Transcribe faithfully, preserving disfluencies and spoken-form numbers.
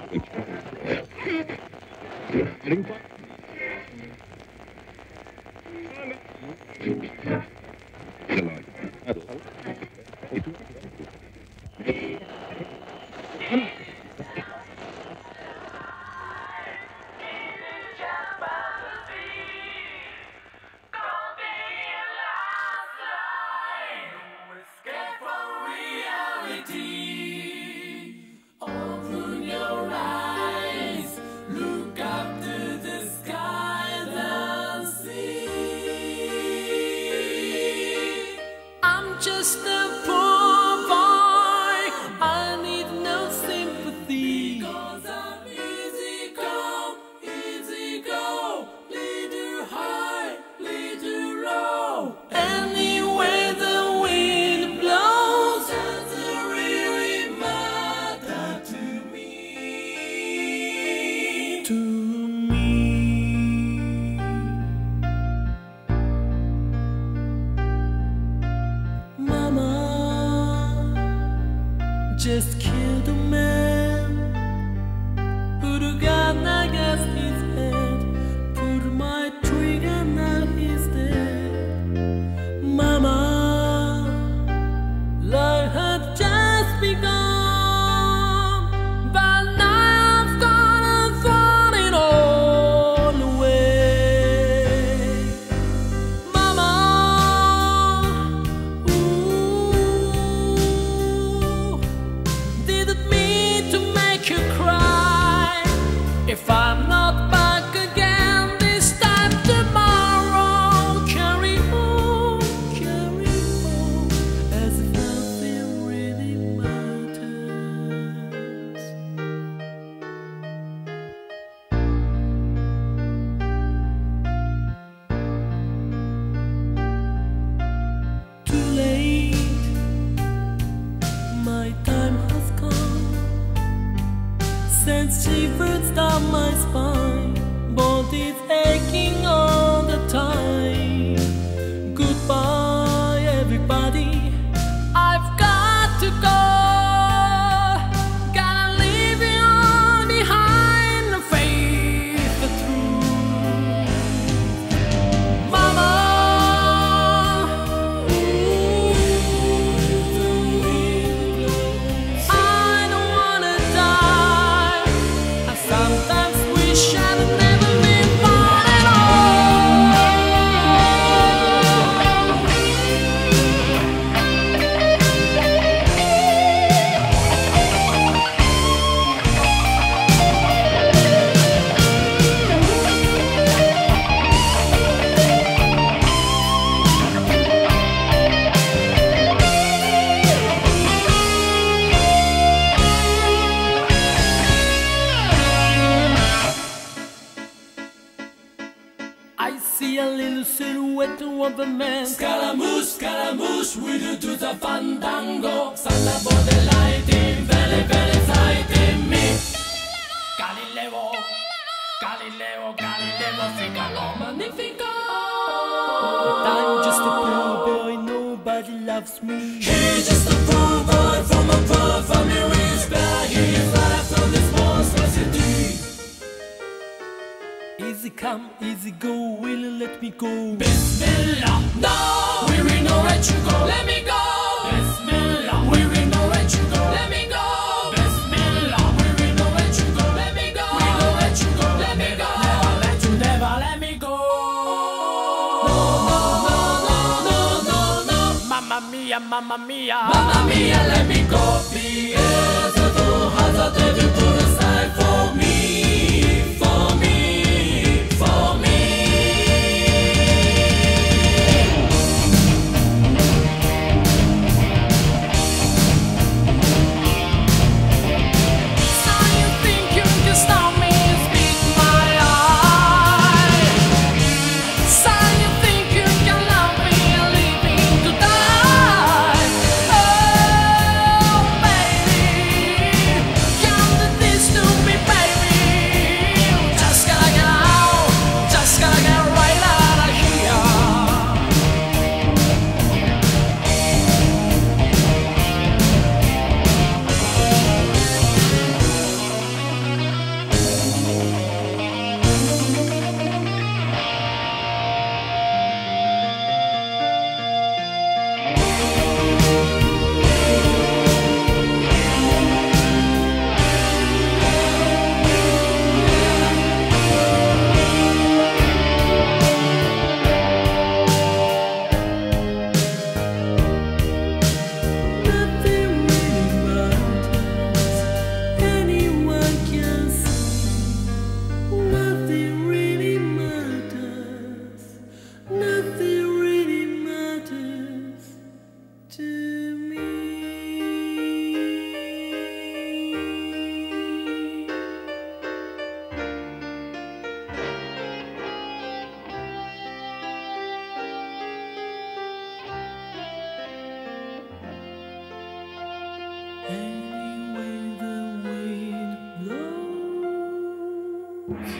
Open your eyes, look up to the skies and see. I'm just a poor boy, I need no sympathy. Because I'm easy come, easy go, little high, little low. Anyway the wind blows, doesn't really matter to me. To me, Mama just killed a man, put a gun against his head, put my trigger, now he's dead. Mama, life had just begun, but now I've gone and thrown it all away. Mama, ooh, didn't mean to make you cry. If I'm not back again this time tomorrow, carry on, carry on, as if nothing really matters. Too late, my time has come. Sends shivers down my spine, body's aching all the time. Goodbye, everybody, I've got to go. Gotta leave you all behind and face the truth. Mama, ooh, I don't wanna die. I sometimes wish I'd never been born at I see a little silhouette of a man. Scaramouche, Scaramouche, we do do the fandango. Thunderbolt, the lighting, very, very frightening me. Galileo, Galileo, Galileo, Figaro, Magnifico. But I'm just a poor boy, nobody loves me. He's just a poor boy from a poor family, rich, but he's life from this monstrosity. Easy come, easy go, will you let me go? Bismillah, no, we will not let you go. Let me go. Bismillah, we will not let you go. Let me go. Bismillah, we will not let you go. Let me go. We will let you go. Let me go. Never let you, never let me go. No, no, no, no, no, no, no. Mamma mia, mamma mia, mamma mia, let me go. Beelzebub has a devil put aside for me, for me, for me. So you think you can stop me and speak my eye? So you think you can love me and leave me to die? Oh, baby, come to this to me, baby. Any way the wind blows.